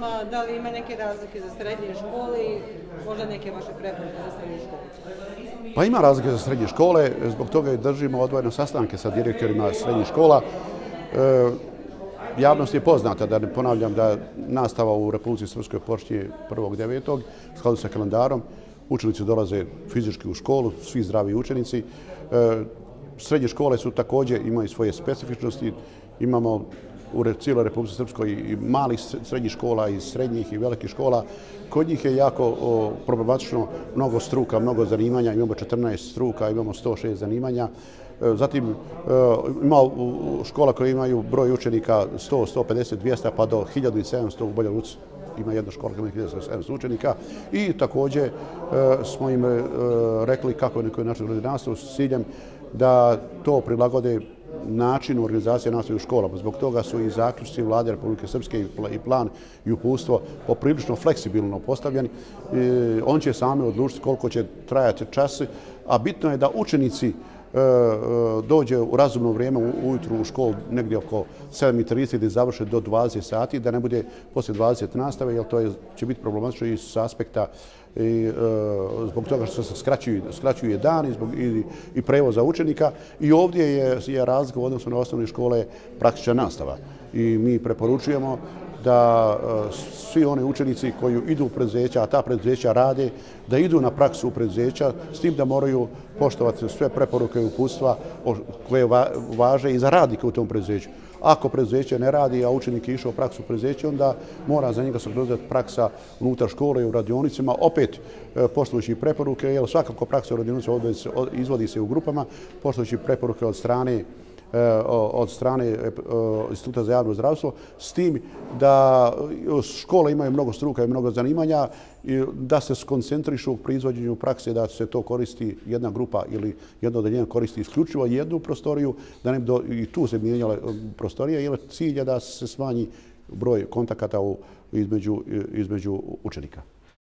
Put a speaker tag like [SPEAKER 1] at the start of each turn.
[SPEAKER 1] školama, da li ima neke razlike za srednje škole i možda neke vaše preporuke za srednje škole?
[SPEAKER 2] Pa ima razlike za srednje škole, zbog toga i držimo odvojene sastanke sa direktorima srednjih škola. Javnost je poznata, da ne ponavljam, da nastava u Republici Srpskoj počinje 1.9. u skladu sa kalendarom. Učenici dolaze fizički u školu, svi zdravi učenici. Srednje škole su također, imaju svoje specifičnosti. Imamo u cijeloj Republici Srpskoj i malih srednjih škola, i srednjih i velikih škola. Kod njih je jako problematično, mnogo struka, mnogo zanimanja. Imamo 14 struka, imamo 106 zanimanja. Zatim ima škola koje imaju broj učenika 100, 150, 200 pa do 1700 u Banja Luci. Ima jedna škola koja ima 1700 učenika i također smo im rekli kako je na koji način radi nastavu s ciljem da to prilagode načinu organizacije nastave u školama. Zbog toga su i zaključci Vlade Republike Srpske i plan i uputstvo poprilično fleksibilno postavljeni. On će sami odlučiti koliko će trajati čas, a bitno je da učenici dođe u razumno vrijeme ujutru u školu negdje oko 7:30 i završe do 20 sati, da ne bude poslije 20 nastave, jer to će biti problematično i s aspekta zbog toga što se skraćuje dan i prevoza učenika. I ovdje je razlika u odnosu na osnovne škole praktična nastava. I mi preporučujemo da svi oni učenici koji idu u preduzeća, a ta preduzeća rade, da idu na praksu u preduzeća, s tim da moraju poštovati sve preporuke i uputstva koje važe i za radnike u tom preduzeću. Ako preduzeće ne radi, a učenik je išao u praksu u preduzeće, onda mora za njega se organizovati praksa unutar škole i u radionicama, opet poštujući preporuke, jer svakako praksa u radionicama izvodi se u grupama, poštujući preporuke od strane Instituta za javno zdravstvo, s tim da škole imaju mnogo struka i mnogo zanimanja, da se skoncentrišu pri izvođenju prakse, da se to koristi jedna grupa ili jedno odeljenje koristi isključivo jednu prostoriju, da ne bi i tu se mijenjale prostorije, jer cilj je da se smanji broj kontakata između učenika.